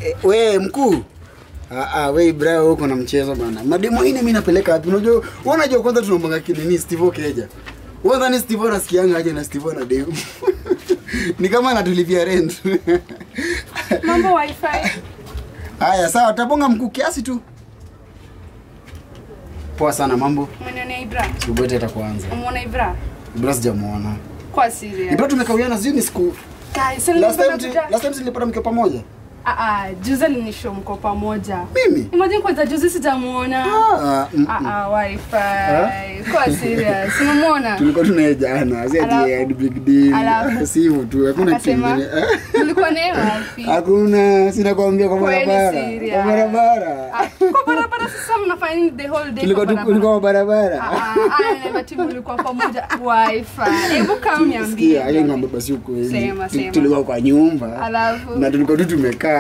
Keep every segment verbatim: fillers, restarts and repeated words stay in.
we mkuu. Ah ah we bro uko na mchezo bana. Mademo ine mimi napeleka wapi? Unajua unajua kwanza tunaomba kinini Steve Okeja. Wewe ni Steve anasikianga aje na Steve na demu. Ni kama anatulipia rent. Mambo wifi. Haya sawa tabonga mkuu kiasi tu. Poa sana mambo. Umeona Ibra? Subote itakuanza. Umeona Ibra? Ibra sijamuona. Kwa serious. Ibra tumekawiana zini siku. Guys, last time last time tulipata mke pamoja. Ah ah, juzi alinishow mko pamoja. Mimi? Imagine kwanza juzi sijamuona. Ah ah ah wifi. Kwa serious. Unamuona? Tulikuwa tunaejana, asiye big deal. Sivu tu, hakuna kitu kingine. Tulikuwa naye wapi? Hakuna, sina kuambia kwa barabara. Kwa barabara. Kwa barabara sasa mnafanya nini the whole day? Tulikuwa tulikuwa kwa barabara. Ah ah, na timu ilikuwa pamoja wifi. Hebu kama niambie. Hayo ngombe basi huko hivi. Sema sema. Tulikuwa kwa nyumba. Alafu na tulikuwa tu tumekaa.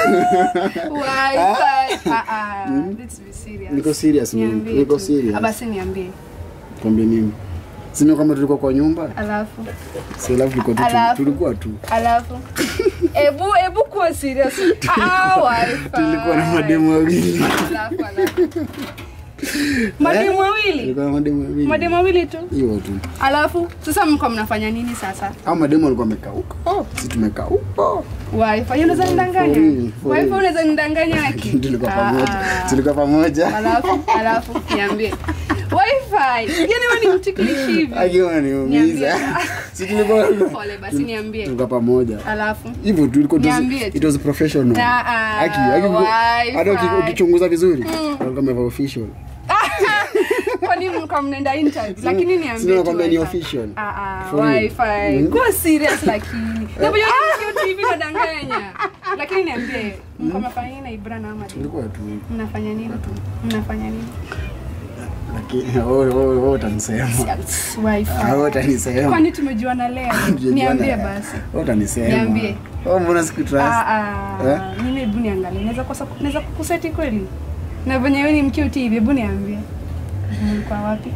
Wifi. Ah ah. Let's be serious. Niko serious mimi. Niko serious. Basi niambie. Kwambie nini? Sio kama tulikuwa kwa nyumba. Alafu. Sio alafu tulikuwa tu tulikuwa tu. Alafu. Ebu ebu kwa serious. Ah wifi. Tulikuwa na mademu wawili. Alafu alafu. Mademu wawili? Tulikuwa mademu wawili. Mademu wawili tu? Hiyo tu. Alafu sasa mko mnafanya nini sasa? Au mademu walikuwa wamekaa huko. Oh, sisi tumekaa huko. Wifi, unaweza nidanganya? Wifi unaweza nidanganya haki? Tulikuwa pamoja. Tulikuwa pamoja. Alafu, alafu niambie. Wifi, yani wewe ni mtikilishi hivi. Akiona niumiza. Sisi tulikuwa pole basi niambie. Tulikuwa pamoja. Alafu hivyo tulikuwa it was professional. Haki, haki. Hata ukichunguza vizuri, walikuwa wameva official. Kwa nini mko mnaenda interview? Lakini niambie. Sina kwamba ni official. Ah ah, wifi. Go serious lakini. Ndio hiyo T V nadanganya. Lakini niambie, mko mnafanya nini na Ibra na Ahmad? Tulikuwa tu. Mnafanya nini tu? Mnafanya nini? Lakini oh oh oh utanisema. Wifi. Ah utanisema. Kwani tumejuana leo? Niambie basi. Utanisema. Niambie. Oh mbona sikutrust? Ah ah. Mimi hebu niangalie. Naweza kosa naweza kukuseti kweli? Na venye wewe ni mkiu T V, hebu niambie. Mlikuwa wapi?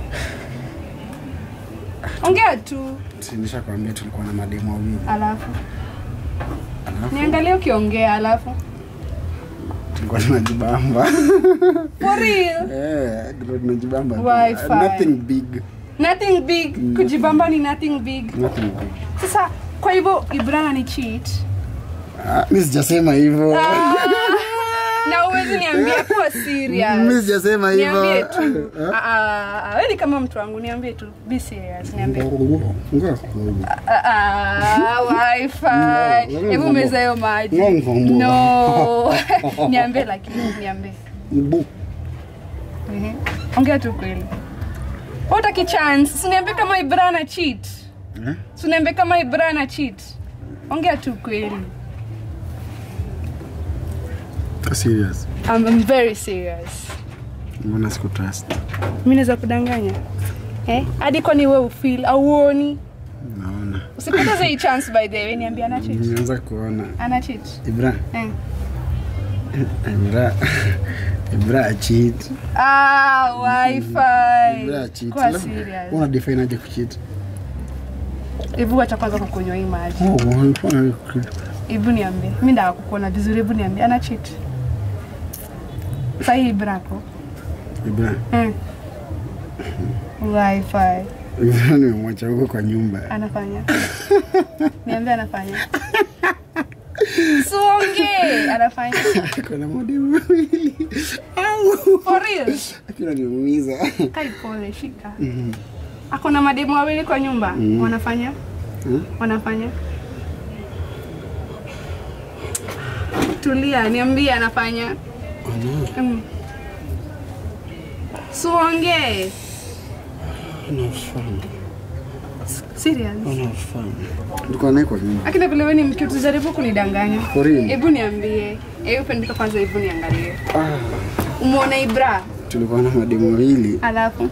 Ongea tu. Nishakwambia tulikuwa na mademu wawili. Alafu. Alafu. Niangalie ukiongea alafu. Tulikuwa tunajibamba. For real? Eh, tulikuwa tunajibamba. Wifi. Nothing big. Nothing big. Mm. Kujibamba ni nothing big. Nothing big. Sasa kwa hivyo Ibra ni cheat. Ah, mimi sijasema hivyo. Ah. Na uwezi niambia kwa serious. Mimi sijasema hivyo. Niambie tu. Ah ah, wewe ni kama mtu wangu, niambie tu. Be serious, niambie. Ah ah, wifi. Hebu meza hiyo maji. No. Niambie lakini niambie. Mbu. Eh. Ongea tu kweli. Utaki chance, usiniambie kama Ibra na cheat. Eh? Usiniambie kama Ibra na cheat. Ongea tu kweli. Serious. I'm, I'm very serious. Mbona sikutrust? Mimi naweza kudanganya. Eh? Hadi kwa ni wewe ufeel au uoni? Naona. Usipoteze hii chance by the way, niambia ana cheat. Nianza kuona. Ana cheat. Ibra. Eh. Ibra. Ibra cheat. Ah, wifi. Ibra cheat. Kwa serious. Una define aje kucheat? Hebu acha kwanza kukunywa hii maji. Oh, unafanya Hebu niambie. Mimi ndio kukuona vizuri, hebu niambie ana cheat. Sahi Ibra ko. Ibra. Eh. Wifi. Ibra ni mwacha huko kwa nyumba. Anafanya. Niambie anafanya. Songe, anafanya. Kuna mademu wawili. Au, for real? Akina niumiza. Kai pole, shika. Mhm. Ako na mademu wawili kwa nyumba. Mm. Wanafanya? Hmm? Wanafanya? Tulia, niambie anafanya. Ana. Mm. Songe. Anafanya. Serious? Anafanya. Ndiko naye kwa nyumba. Akina vile wewe ni mke tujaribu kunidanganya. For real? Hebu niambie. Hebu pendika kwanza hebu niangalie. Ah. Umeona Ibra? Tulikuwa na mademu wawili. Alafu.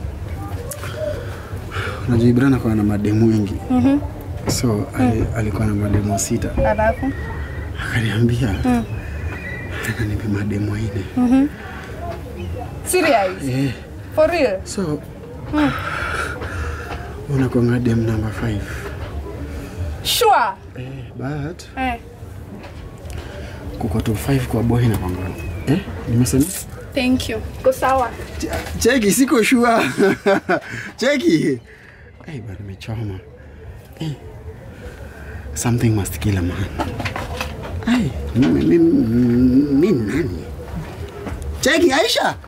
Najua Ibra anakuwa na mademu wengi. Mhm. Mm so mm. alikuwa na mademu sita. Alafu akaniambia mm. nipe mademu nne. Mhm. Mm serious? Eh. For real? So mm. unakuwa mademu number five. Sure. Eh, but eh kuko tu five kwa boy na kwangu. Eh? Nimesema? Thank you. Ko sawa. Cheki siko sure. Cheki. Eh, bwana nimechoma. Eh. Something must kill a man. Ai, mimi mimi nani? Cheki Aisha.